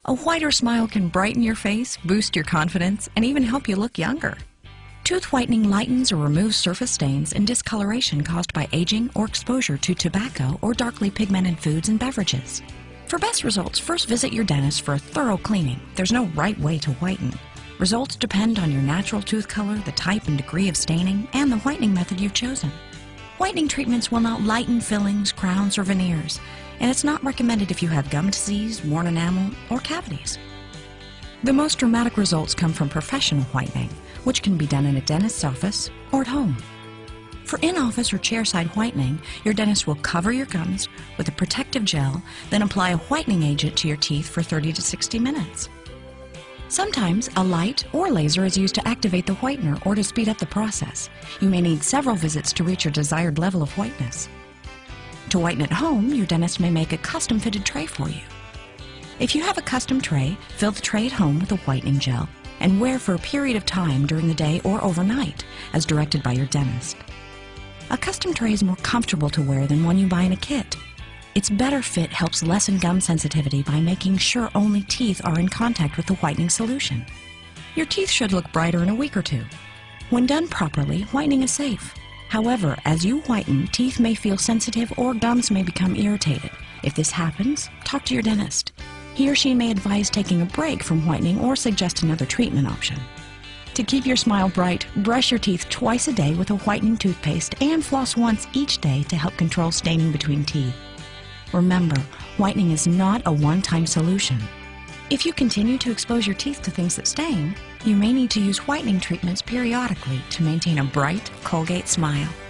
A whiter smile can brighten your face, boost your confidence, and even help you look younger. Tooth whitening lightens or removes surface stains and discoloration caused by aging or exposure to tobacco or darkly pigmented foods and beverages. For best results, first visit your dentist for a thorough cleaning. There's no right way to whiten. Results depend on your natural tooth color, the type and degree of staining, and the whitening method you've chosen. Whitening treatments will not lighten fillings, crowns, or veneers, and it's not recommended if you have gum disease, worn enamel, or cavities. The most dramatic results come from professional whitening, which can be done in a dentist's office or at home. For in-office or chairside whitening, your dentist will cover your gums with a protective gel, then apply a whitening agent to your teeth for 30 to 60 minutes. Sometimes a light or laser is used to activate the whitener or to speed up the process. You may need several visits to reach your desired level of whiteness. To whiten at home, your dentist may make a custom-fitted tray for you. If you have a custom tray, fill the tray at home with a whitening gel and wear for a period of time during the day or overnight, as directed by your dentist. A custom tray is more comfortable to wear than one you buy in a kit. Its better fit helps lessen gum sensitivity by making sure only teeth are in contact with the whitening solution. Your teeth should look brighter in a week or two. When done properly, whitening is safe. However, as you whiten, teeth may feel sensitive or gums may become irritated. If this happens, talk to your dentist. He or she may advise taking a break from whitening or suggest another treatment option. To keep your smile bright, brush your teeth twice a day with a whitening toothpaste and floss once each day to help control staining between teeth. Remember, whitening is not a one-time solution. If you continue to expose your teeth to things that stain, you may need to use whitening treatments periodically to maintain a bright Colgate smile.